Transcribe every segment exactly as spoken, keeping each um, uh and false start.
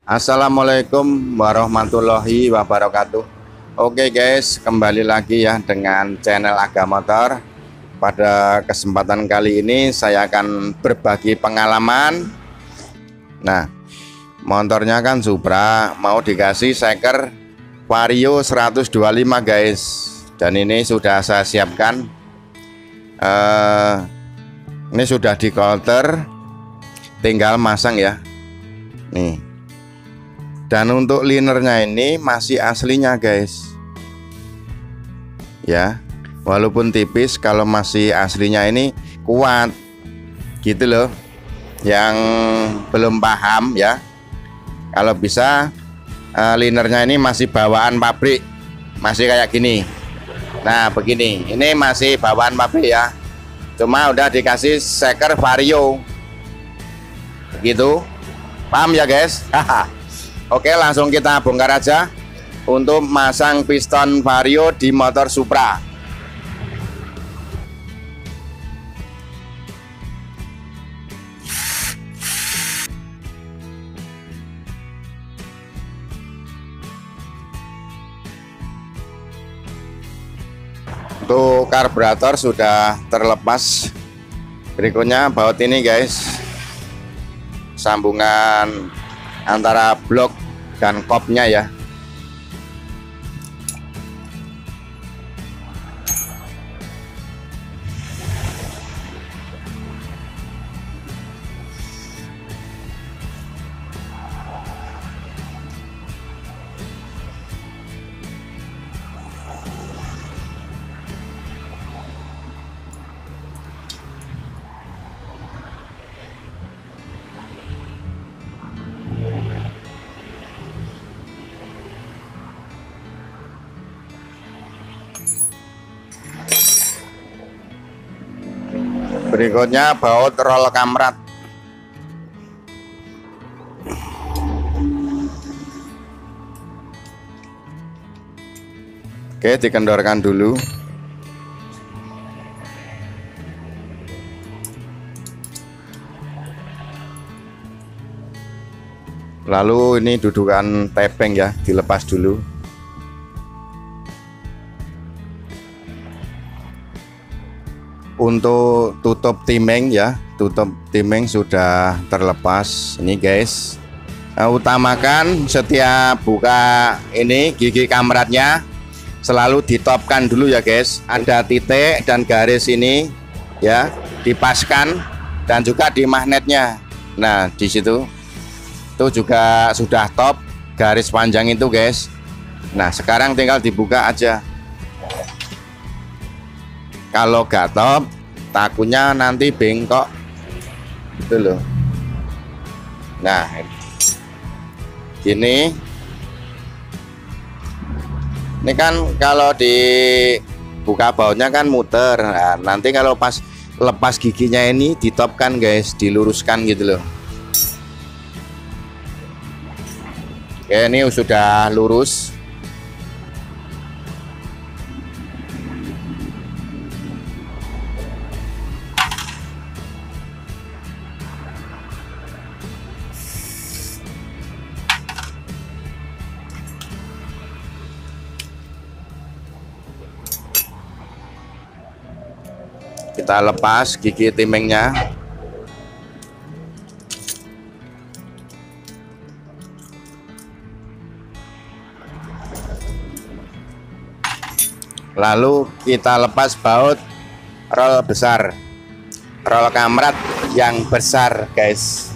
Assalamualaikum warahmatullahi wabarakatuh. Oke guys, kembali lagi ya dengan channel Aga Motor. Pada kesempatan kali ini saya akan berbagi pengalaman. Nah, motornya kan Supra, mau dikasih seker Vario seratus dua puluh lima guys. Dan ini sudah saya siapkan. uh, Ini sudah di coulter, tinggal masang ya. Nih. Dan untuk linernya ini masih aslinya guys ya, walaupun tipis, kalau masih aslinya ini kuat gitu loh. Yang belum paham ya, kalau bisa uh, linernya ini masih bawaan pabrik, masih kayak gini. Nah begini, ini masih bawaan pabrik ya, cuma udah dikasih seker Vario begitu. Paham ya guys? Oke, langsung kita bongkar aja untuk masang piston Vario di motor Supra. Untuk karburator sudah terlepas. Berikutnya baut ini guys, sambungan antara blok dan kopnya ya. Berikutnya baut roll kamrat. Oke, dikendorkan dulu. Lalu ini dudukan tepeng ya, dilepas dulu. Untuk tutup timeng ya, tutup timeng sudah terlepas ini guys. Nah, utamakan setiap buka ini gigi kamratnya selalu ditopkan dulu ya guys. Ada titik dan garis ini ya, dipaskan, dan juga di magnetnya. Nah di situ itu juga sudah top garis panjang itu guys. Nah sekarang tinggal dibuka aja. Kalau gak top, takutnya nanti bengkok gitu loh. Nah gini, ini kan kalau dibuka bautnya kan muter. Nah, nanti kalau pas lepas giginya ini ditopkan guys, diluruskan gitu loh. Oke, ini sudah lurus. Kita lepas gigi timengnya. Lalu kita lepas baut roll besar, roll kamrat yang besar guys.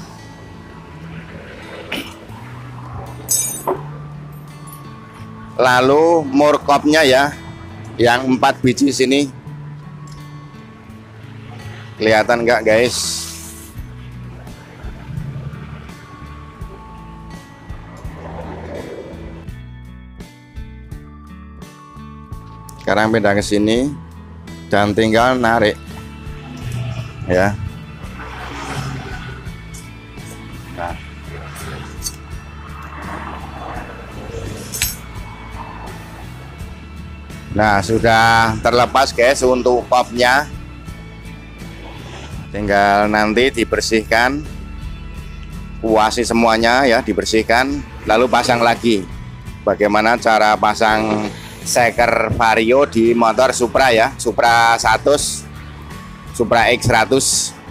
Lalu murkopnya ya, yang empat biji sini. Kelihatan nggak guys? Sekarang pindah ke sini dan tinggal narik ya. Nah. Nah sudah terlepas guys untuk kopnya. Tinggal nanti dibersihkan kuasi semuanya ya, dibersihkan, lalu pasang lagi. Bagaimana cara pasang seker vario di motor Supra ya, Supra seratus, Supra X seratus.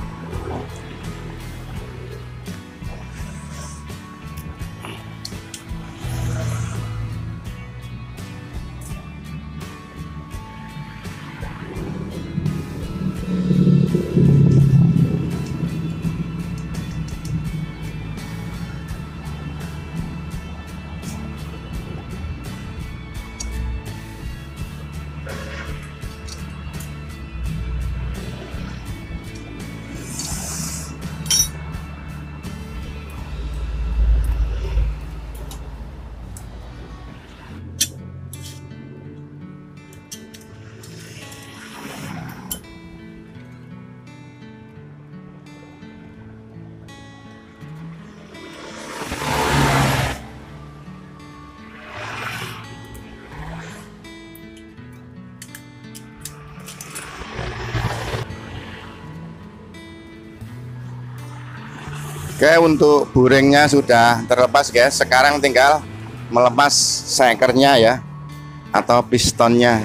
Oke, untuk buringnya sudah terlepas guys. Sekarang tinggal melepas sekernya ya, atau pistonnya.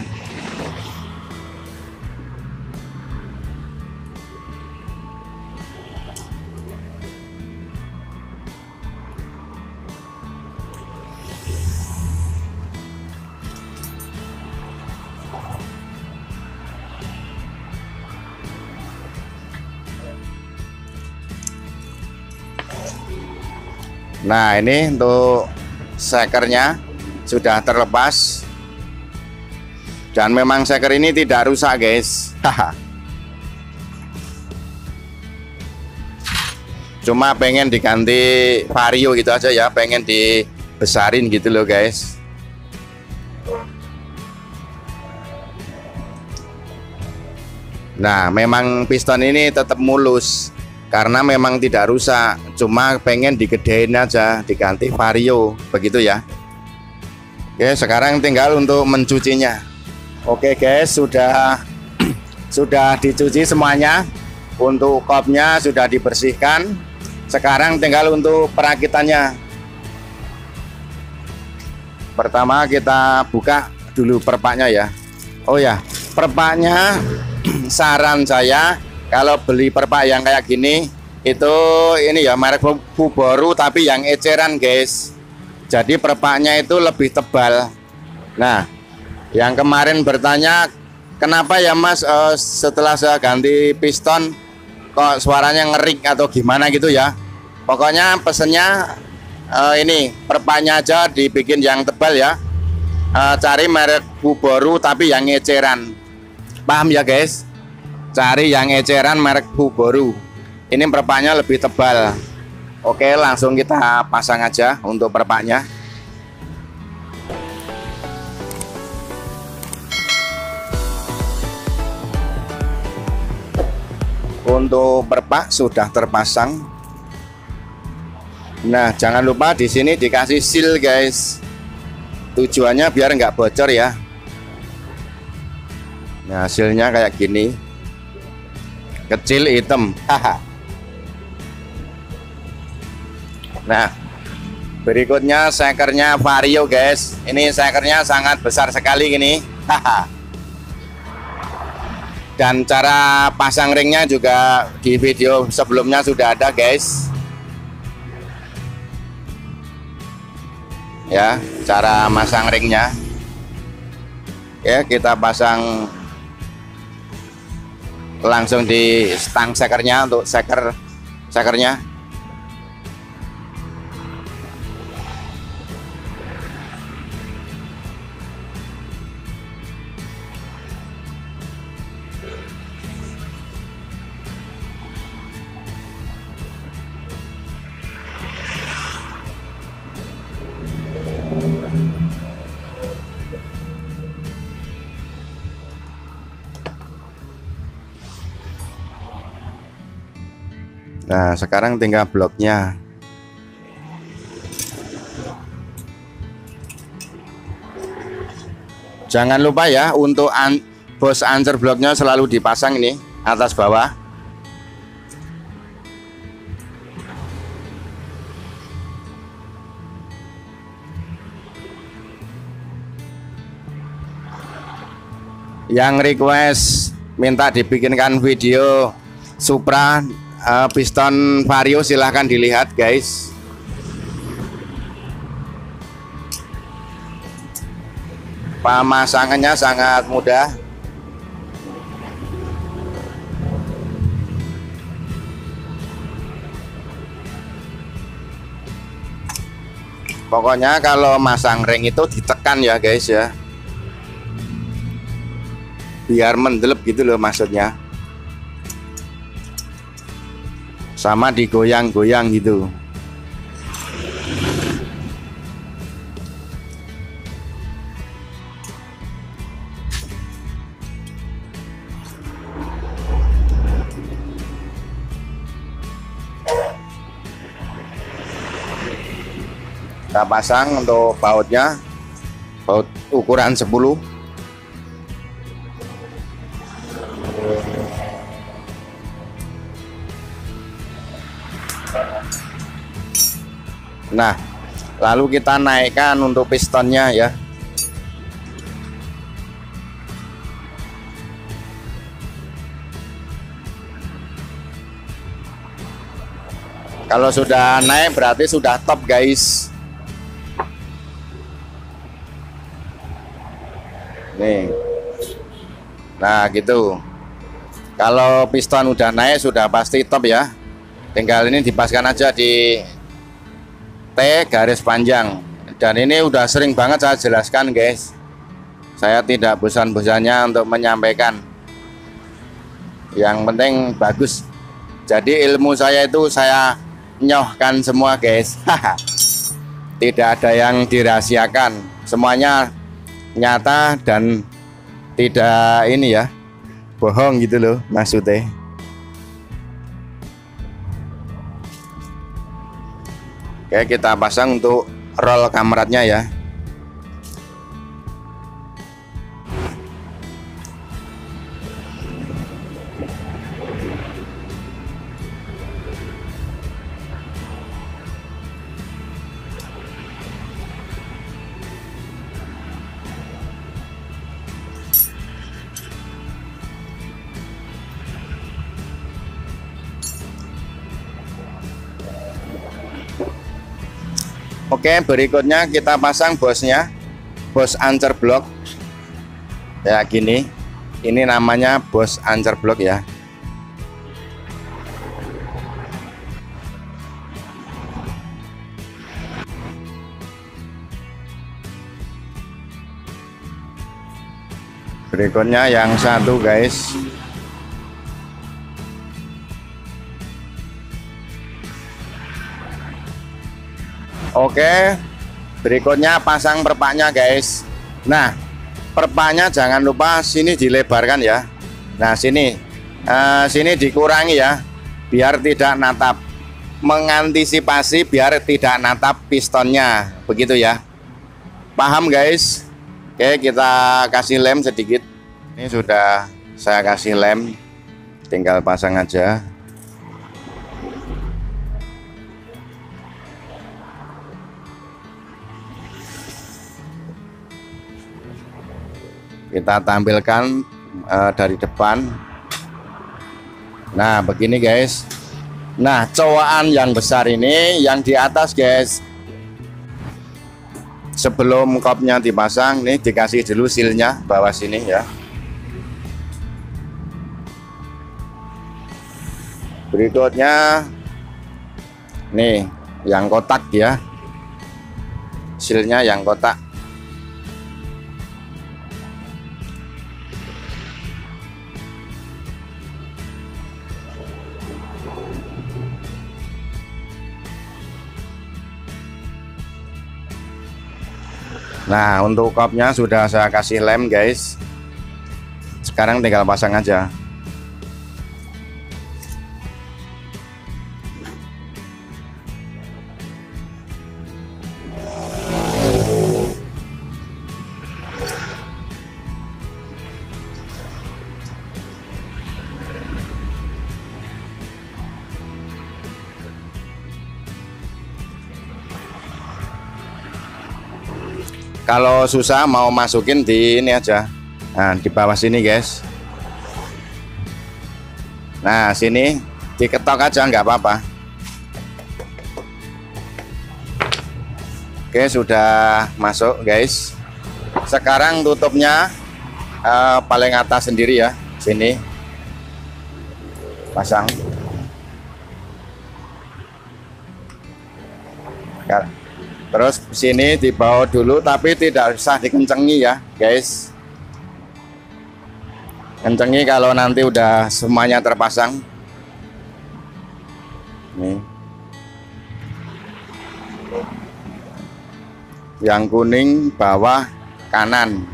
Nah, ini untuk sekernya sudah terlepas, dan memang seker ini tidak rusak guys. Cuma pengen diganti vario gitu aja ya, pengen dibesarin gitu loh guys. Nah, memang piston ini tetap mulus karena memang tidak rusak, cuma pengen digedein aja, diganti vario begitu ya. Oke, sekarang tinggal untuk mencucinya. Oke guys, sudah sudah dicuci semuanya. Untuk kopnya sudah dibersihkan. Sekarang tinggal untuk perakitannya. Pertama kita buka dulu perpaknya ya. Oh ya, perpaknya saran saya kalau beli perpak yang kayak gini itu ini ya merek Fuboru tapi yang eceran guys. Jadi perpaknya itu lebih tebal. Nah, yang kemarin bertanya kenapa ya Mas uh, setelah saya ganti piston kok suaranya ngerik atau gimana gitu ya. Pokoknya pesennya uh, ini perpaknya aja dibikin yang tebal ya. Uh, cari merek Fuboru tapi yang eceran. Paham ya guys? Cari yang eceran merek Fuboru. Ini perpaknya lebih tebal. Oke, langsung kita pasang aja untuk perpaknya. Untuk perpak sudah terpasang. Nah, jangan lupa di sini dikasih seal guys. Tujuannya biar nggak bocor ya. Nah, hasilnya kayak gini. Kecil hitam. Haha. Nah, berikutnya sekernya vario guys. Ini sekernya sangat besar sekali gini. Haha. Dan cara pasang ringnya juga di video sebelumnya sudah ada guys. Ya, cara masang ringnya. Ya, kita pasang langsung di stang sekernya untuk seker sekernya. Nah, sekarang tinggal bloknya. Jangan lupa ya untuk an bos ancer bloknya selalu dipasang ini atas bawah. Yang request minta dibikinkan video Supra uh, piston vario, silahkan dilihat guys. Pemasangannya sangat mudah. Pokoknya kalau masang ring itu ditekan ya guys ya, biar mendelep gitu loh maksudnya, sama digoyang-goyang gitu. Kita pasang untuk bautnya, baut ukuran sepuluh. Nah, lalu kita naikkan untuk pistonnya ya. Kalau sudah naik berarti sudah top guys. Nih, nah gitu. Kalau piston udah naik sudah pasti top ya. Tinggal ini dipaskan aja di T garis panjang. Dan ini udah sering banget saya jelaskan guys. Saya tidak bosan-bosannya untuk menyampaikan. Yang penting bagus. Jadi ilmu saya itu saya nyohkan semua guys. Tidak ada yang dirahasiakan. Semuanya nyata dan tidak ini ya, bohong gitu loh maksudnya. Oke, kita pasang untuk roll kameratnya ya. Oke, berikutnya kita pasang bosnya, bos ancer blok ya gini. Ini namanya bos ancer blok ya. Berikutnya yang satu guys. Oke, berikutnya pasang perpaknya guys. Nah, perpaknya jangan lupa sini dilebarkan ya. Nah, sini uh, sini dikurangi ya, biar tidak natap, mengantisipasi biar tidak natap pistonnya, begitu ya. Paham guys? Oke, kita kasih lem sedikit. Ini sudah saya kasih lem, tinggal pasang aja. Kita tampilkan uh, dari depan. Nah, begini guys. Nah, cowakan yang besar ini yang di atas guys. Sebelum kopnya dipasang nih, dikasih dulu silnya bawah sini ya. Berikutnya nih yang kotak ya, silnya yang kotak. Nah, untuk kopnya sudah saya kasih lem guys. Sekarang tinggal pasang aja. Kalau susah mau masukin di ini aja, Nah, di bawah sini guys. Nah, sini diketok aja nggak apa-apa. Oke, sudah masuk guys. Sekarang tutupnya uh, paling atas sendiri ya, sini pasang. Terus sini dibawa dulu, tapi tidak usah dikencengi ya guys. Kencengi kalau nanti udah semuanya terpasang. Nih. Yang kuning bawah kanan.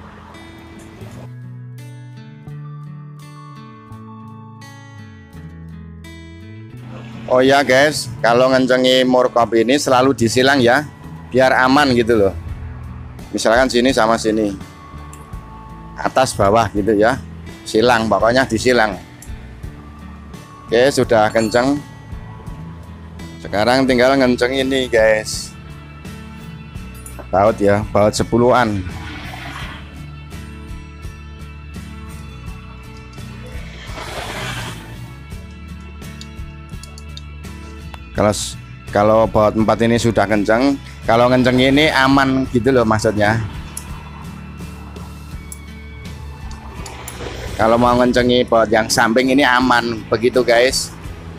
Oh ya guys, kalau ngencengi murkop ini selalu disilang ya, biar aman gitu loh. Misalkan sini sama sini, atas bawah gitu ya, silang, pokoknya disilang. Oke, sudah kenceng. Sekarang tinggal ngenceng ini guys, baut ya, baut sepuluhan. Kalau kalau baut empat ini sudah kenceng, kalau kenceng ini aman gitu loh maksudnya. Kalau mau ngencengi baut yang samping ini aman, begitu guys.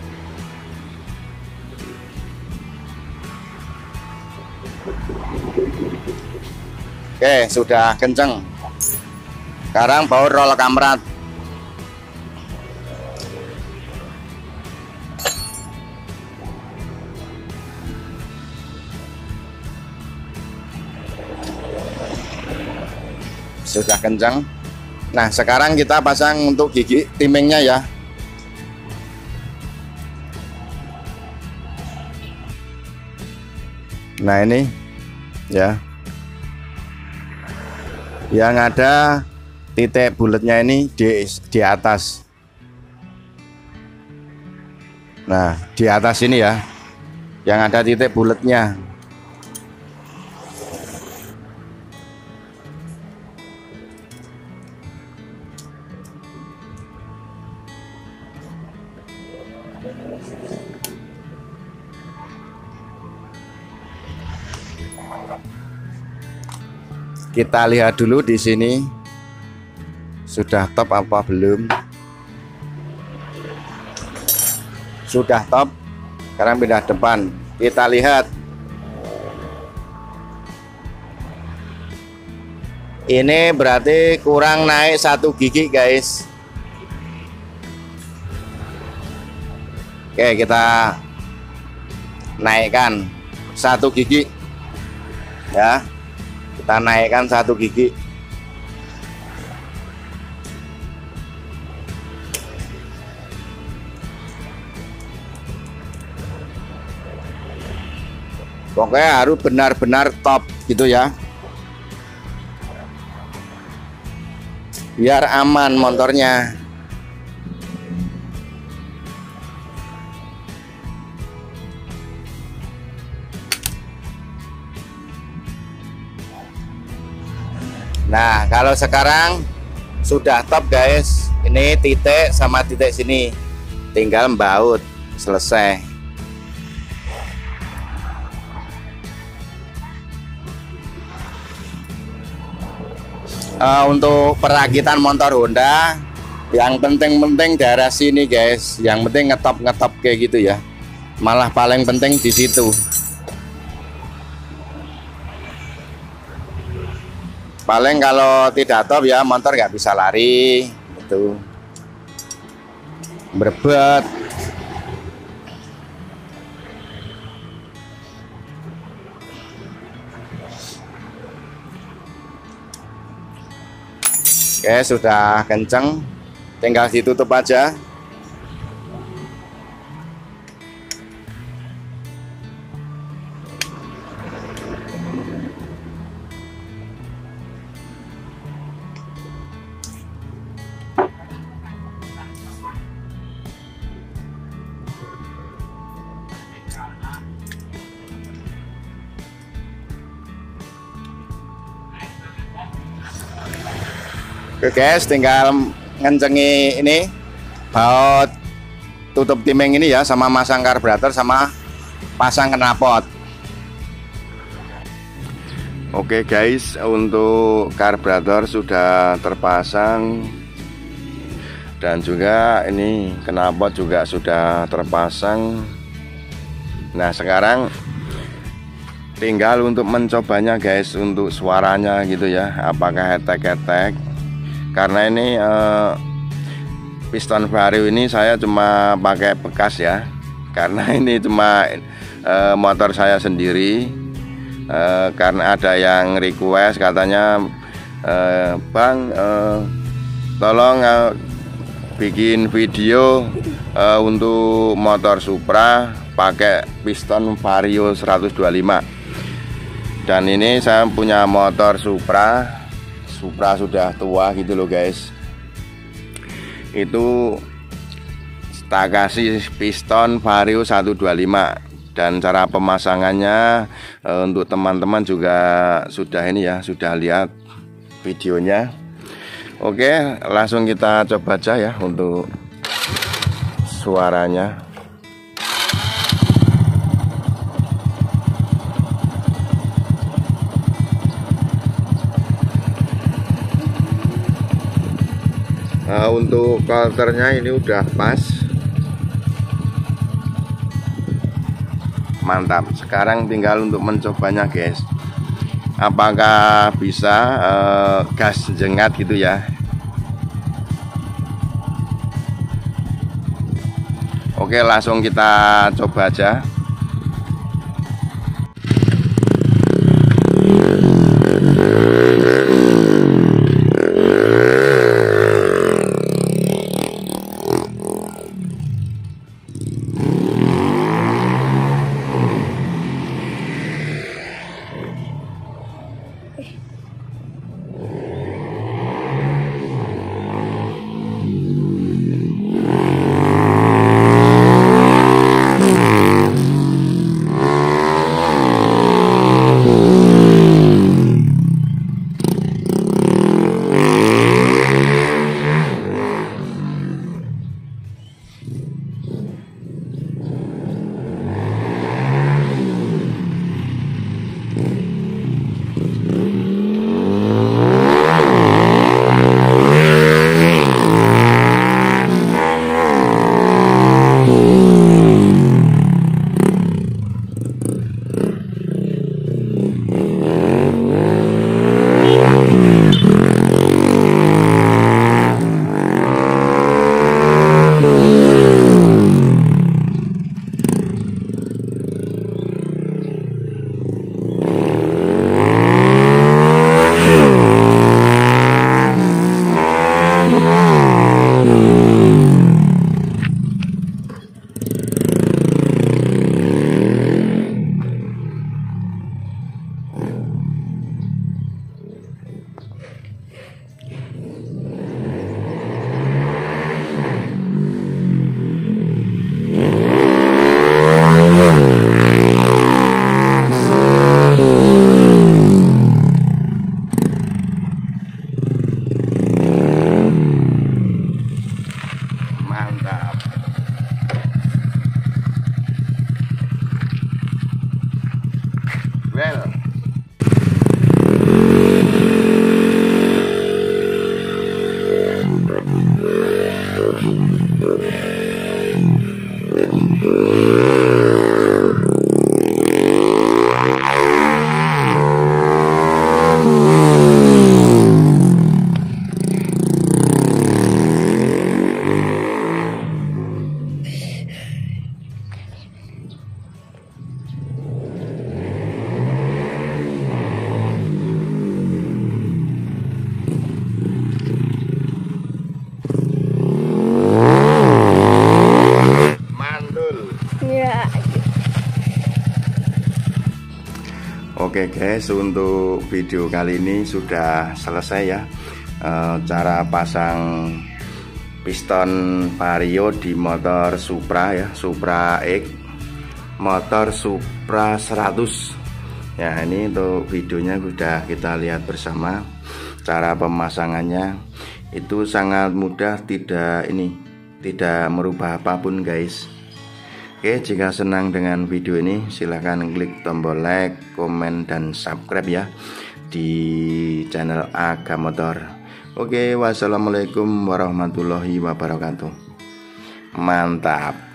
Oke, sudah kenceng. Sekarang baut roll kamrat. Sudah kencang. Nah, sekarang kita pasang untuk gigi timingnya ya. Nah, ini ya, yang ada titik bulatnya ini di di atas. Nah, di atas ini ya, yang ada titik bulatnya. Kita lihat dulu di sini sudah top apa belum. Sudah top. Sekarang pindah depan. Kita lihat. Ini berarti kurang naik satu gigi guys. Oke, kita naikkan satu gigi ya. Kita naikkan satu gigi. Pokoknya harus benar-benar top gitu ya, biar aman motornya. Nah, kalau sekarang sudah top guys. Ini titik sama titik sini, tinggal baut, selesai. Uh, untuk perakitan motor Honda, yang penting-penting daerah sini guys. Yang penting ngetop-ngetop kayak gitu ya. Malah paling penting di situ. Paling kalau tidak top ya motor nggak bisa lari itu, berebet. Oke, sudah kenceng, tinggal ditutup aja. Oke guys, tinggal ngencengi ini baut tutup timeng ini ya, sama masang karburator sama pasang knalpot. Oke guys, untuk karburator sudah terpasang dan juga ini knalpot juga sudah terpasang. Nah sekarang tinggal untuk mencobanya guys, untuk suaranya gitu ya, apakah hetek-hetek. Karena ini eh, piston vario ini saya cuma pakai bekas ya, karena ini cuma eh, motor saya sendiri. eh, Karena ada yang request katanya, eh, Bang eh, tolong eh, bikin video eh, untuk motor Supra pakai piston vario seratus dua puluh lima. Dan ini saya punya motor Supra Supra sudah tua gitu loh guys. Itu tak kasih piston vario seratus dua puluh lima. Dan cara pemasangannya e, untuk teman-teman juga sudah ini ya, sudah lihat videonya. Oke, langsung kita coba aja ya untuk suaranya. Nah, untuk quarternya ini udah pas, mantap. Sekarang tinggal untuk mencobanya guys, apakah bisa uh, gas jengat gitu ya. Oke, langsung kita coba aja. Well. Oke guys, untuk video kali ini sudah selesai ya, e, cara pasang piston vario di motor Supra ya, Supra X, motor Supra seratus ya. Ini untuk videonya sudah kita lihat bersama cara pemasangannya. Itu sangat mudah, tidak ini tidak merubah apapun guys. Oke, jika senang dengan video ini silahkan klik tombol like, komen, dan subscribe ya di channel Aga Motor. Oke, wassalamualaikum warahmatullahi wabarakatuh. Mantap.